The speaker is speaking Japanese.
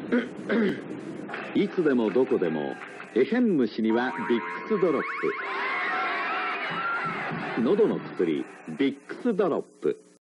いつでもどこでもエヘン虫にはビックスドロップ。喉の薬ビックスドロップ。